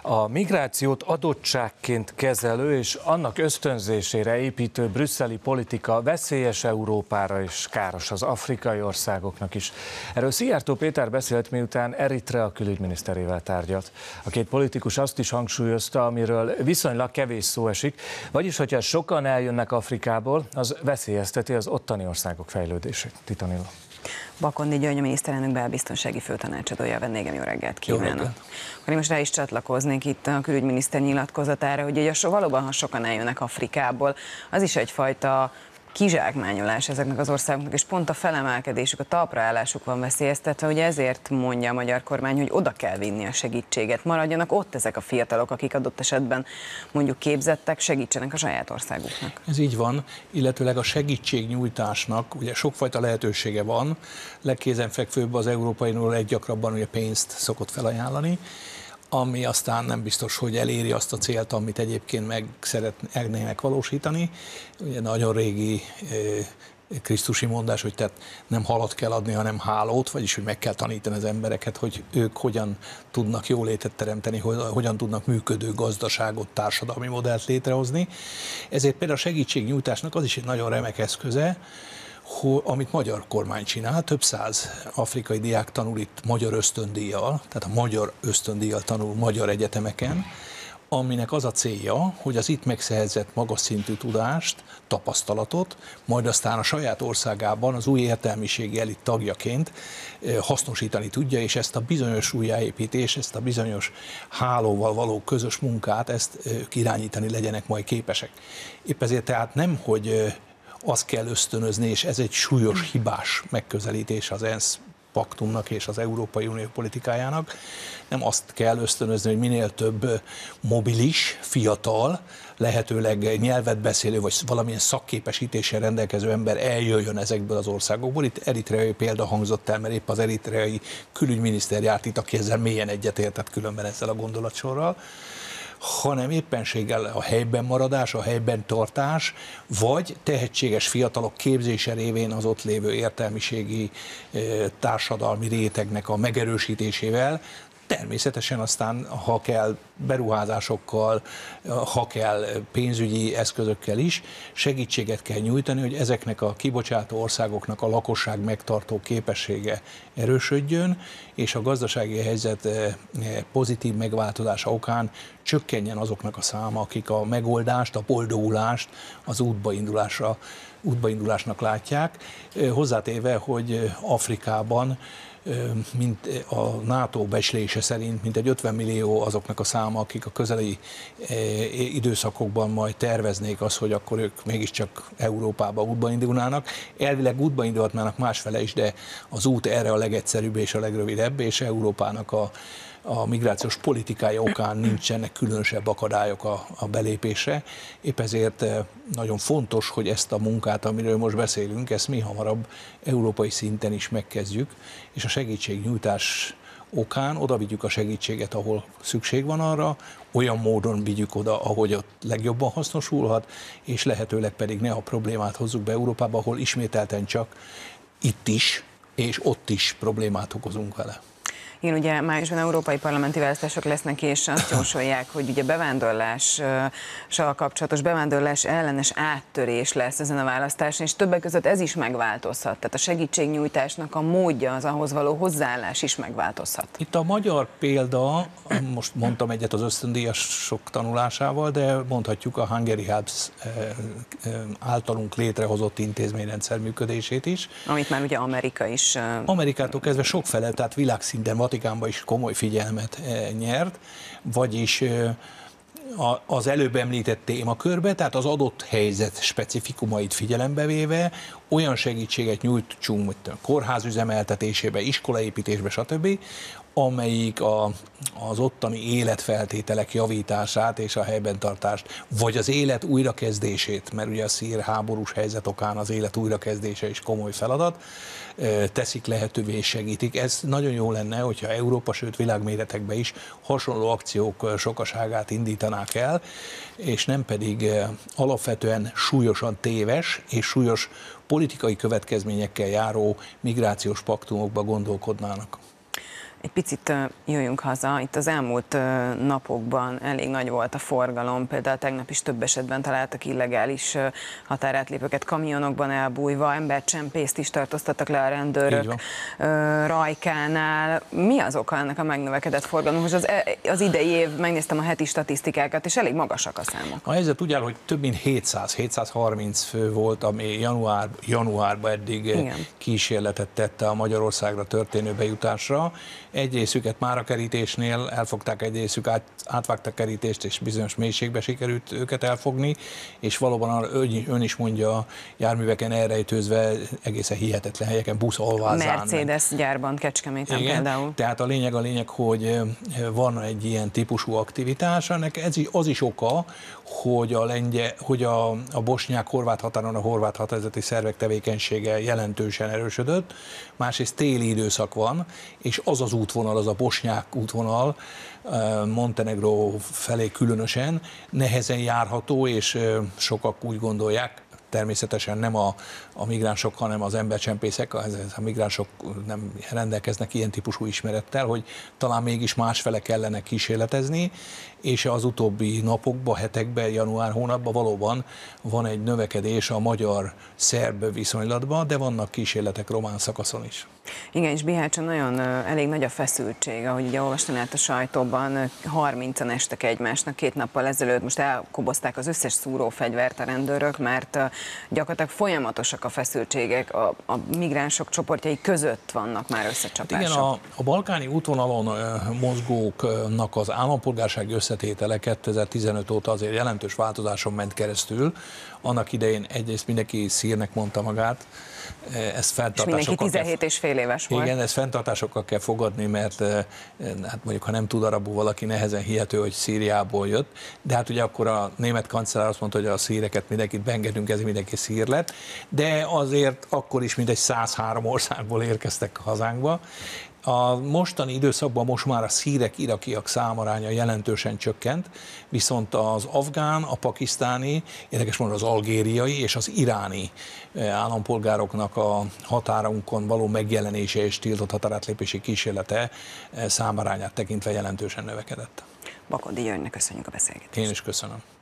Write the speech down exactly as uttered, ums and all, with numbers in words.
A migrációt adottságként kezelő és annak ösztönzésére építő brüsszeli politika veszélyes Európára és káros az afrikai országoknak is. Erről Szijjártó Péter beszélt, miután Eritrea külügyminiszterével tárgyalt. A két politikus azt is hangsúlyozta, amiről viszonylag kevés szó esik, vagyis hogyha sokan eljönnek Afrikából, az veszélyezteti az ottani országok fejlődését. Titanilla. Bakondi György, a miniszterelnök belbiztonsági főtanácsadója, vendégem, jó reggelt kívánok. Jó reggelt. Akkor én most rá is csatlakoznék itt a külügyminiszter nyilatkozatára, hogy ugye valóban, ha sokan eljönnek Afrikából, az is egyfajta kizsákmányolás ezeknek az országoknak, és pont a felemelkedésük, a talpraállásuk van veszélyeztetve, hogy ezért mondja a magyar kormány, hogy oda kell vinni a segítséget. Maradjanak ott ezek a fiatalok, akik adott esetben mondjuk képzettek, segítsenek a saját országuknak. Ez így van, illetőleg a segítségnyújtásnak ugye sokfajta lehetősége van. Legkézenfekvőbb az Európai Unió leggyakrabban ugye pénzt szokott felajánlani, ami aztán nem biztos, hogy eléri azt a célt, amit egyébként meg szeretnének valósítani. Ugye nagyon régi eh, krisztusi mondás, hogy tehát nem halat kell adni, hanem hálót, vagyis hogy meg kell tanítani az embereket, hogy ők hogyan tudnak jólétet teremteni, hogyan tudnak működő gazdaságot, társadalmi modellt létrehozni. Ezért például a segítségnyújtásnak az is egy nagyon remek eszköze, amit magyar kormány csinál, több száz afrikai diák tanul itt magyar ösztöndíjjal, tehát a magyar ösztöndíjjal tanul magyar egyetemeken, aminek az a célja, hogy az itt megszerzett magas szintű tudást, tapasztalatot, majd aztán a saját országában az új értelmiségi elit tagjaként hasznosítani tudja, és ezt a bizonyos újjáépítés, ezt a bizonyos hálóval való közös munkát, ezt irányítani legyenek majd képesek. Épp ezért tehát nem, hogy azt kell ösztönözni, és ez egy súlyos, hibás megközelítés az ENSZ paktumnak és az Európai Unió politikájának. Nem azt kell ösztönözni, hogy minél több mobilis, fiatal, lehetőleg nyelvet beszélő, vagy valamilyen szakképesítéssel rendelkező ember eljöjjön ezekből az országokból. Itt eritreai példa hangzott el, mert épp az eritreai külügyminiszter járt itt, aki ezzel mélyen egyetértett különben ezzel a gondolatsorral, hanem éppenséggel a helyben maradás, a helyben tartás, vagy tehetséges fiatalok képzése révén az ott lévő értelmiségi társadalmi rétegnek a megerősítésével. Természetesen aztán, ha kell beruházásokkal, ha kell pénzügyi eszközökkel is, segítséget kell nyújtani, hogy ezeknek a kibocsátó országoknak a lakosság megtartó képessége erősödjön, és a gazdasági helyzet pozitív megváltozása okán csökkenjen azoknak a száma, akik a megoldást, a boldogulást az útbaindulásra, útbaindulásnak látják. Hozzátéve, hogy Afrikában mint a NATO becslése szerint mintegy ötven millió azoknak a száma, akik a közeli időszakokban majd terveznék azt, hogy akkor ők mégiscsak Európába útba indulnának. Elvileg útba indulhatnának másfele is, de az út erre a legegyszerűbb és a legrövidebb, és Európának a a migrációs politikája okán nincsenek különösebb akadályok a, a belépésre. Épp ezért nagyon fontos, hogy ezt a munkát, amiről most beszélünk, ezt mi hamarabb európai szinten is megkezdjük, és a segítségnyújtás okán oda vigyük a segítséget, ahol szükség van arra, olyan módon vigyük oda, ahogy ott legjobban hasznosulhat, és lehetőleg pedig ne a problémát hozzuk be Európába, ahol ismételten csak itt is, és ott is problémát okozunk vele. Igen, ugye májusban európai parlamenti választások lesznek, és azt jósolják, hogy ugye bevándorlással kapcsolatos, bevándorlás ellenes áttörés lesz ezen a választáson, és többek között ez is megváltozhat. Tehát a segítségnyújtásnak a módja, az ahhoz való hozzáállás is megváltozhat. Itt a magyar példa, most mondtam egyet az ösztöndíjasok tanulásával, de mondhatjuk a Hungary Helps általunk létrehozott intézményrendszer működését is. Amit már ugye Amerika is... Amerikától kezdve sokfele, tehát világszinten, Vatikánban is komoly figyelmet nyert, vagyis az előbb említett témakörbe, tehát az adott helyzet specifikumait figyelembe véve olyan segítséget nyújtsunk, mint a kórház üzemeltetésébe, iskolaépítésbe, stb., amelyik a, az ottani életfeltételek javítását és a helyben tartást, vagy az élet újrakezdését, mert ugye a szír háborús helyzet okán az élet újrakezdése is komoly feladat, teszik lehetővé és segítik. Ez nagyon jó lenne, hogyha Európa, sőt világméretekben is hasonló akciók sokaságát indítanák el, és nem pedig alapvetően súlyosan téves és súlyos politikai következményekkel járó migrációs paktumokba gondolkodnának. egy picit jöjjünk haza. Itt az elmúlt napokban elég nagy volt a forgalom, például tegnap is több esetben találtak illegális határátlépőket kamionokban elbújva, embercsempészt is tartóztattak le a rendőrök Rajkánál. Mi az oka ennek a megnövekedett forgalomhoz? Az, az idei év, megnéztem a heti statisztikákat, és elég magasak a számok. A helyzet úgy áll, hogy több mint hétszáz-hétszázharminc fő volt, ami január, januárban eddig Igen. kísérletet tette a Magyarországra történő bejutásra. Egy részüket már a kerítésnél elfogták, egy részük át, átvágta a kerítést, és bizonyos mélységbe sikerült őket elfogni, és valóban ön is mondja, járműveken elrejtőzve egészen hihetetlen helyeken, busz alvázán. Mercedes meg. Gyárban, Kecskeméten Igen, például. Tehát a lényeg a lényeg, hogy van egy ilyen típusú aktivitás, ennek ez az is oka, hogy a, lengye, hogy a, a bosnyák-horvát határon a horvát határozati szervek tevékenysége jelentősen erősödött, másrészt téli időszak van, és az az útvonal, az a bosnyák útvonal, Montenegró felé különösen nehezen járható, és sokak úgy gondolják, természetesen nem a, a migránsok, hanem az embercsempészek, a migránsok nem rendelkeznek ilyen típusú ismerettel, hogy talán mégis másfele kellene kísérletezni, és az utóbbi napokban, hetekben, január hónapban valóban van egy növekedés a magyar-szerb viszonylatban, de vannak kísérletek román szakaszon is. Igen, és Bihácson nagyon elég nagy a feszültség, ahogy ugye olvastam át a sajtóban, harmincan estek egymásnak két nappal ezelőtt, most elkobozták az összes szúrófegyvert a rendőrök, mert gyakorlatilag folyamatosak a feszültségek, a, a migránsok csoportjai között vannak már összecsapások. Igen, a, a balkáni útvonalon mozgóknak az állampolgársági összetétele kétezer-tizenöt óta azért jelentős változáson ment keresztül. Annak idején egyrészt mindenki szírnek mondta magát, ezt fenntartásokkal és mindenki tizenhét és fél éves volt. Igen, ezt fenntartásokkal kell fogadni, mert hát mondjuk, ha nem tud arabul valaki, nehezen hihető, hogy Szíriából jött, de hát ugye akkor a német kancellár azt mondta, hogy a szíreket mindenkit beengedünk, ez mindenki szír lett, de azért akkor is mindegy száz három országból érkeztek hazánkba. A mostani időszakban most már a szírek, irakiak számaránya jelentősen csökkent, viszont az afgán, a pakisztáni, érdekes módon az algériai és az iráni állampolgároknak a határunkon való megjelenése és tiltott határátlépési kísérlete számarányát tekintve jelentősen növekedett. Bakodi Györgynek köszönjük a beszélgetést. Én is köszönöm.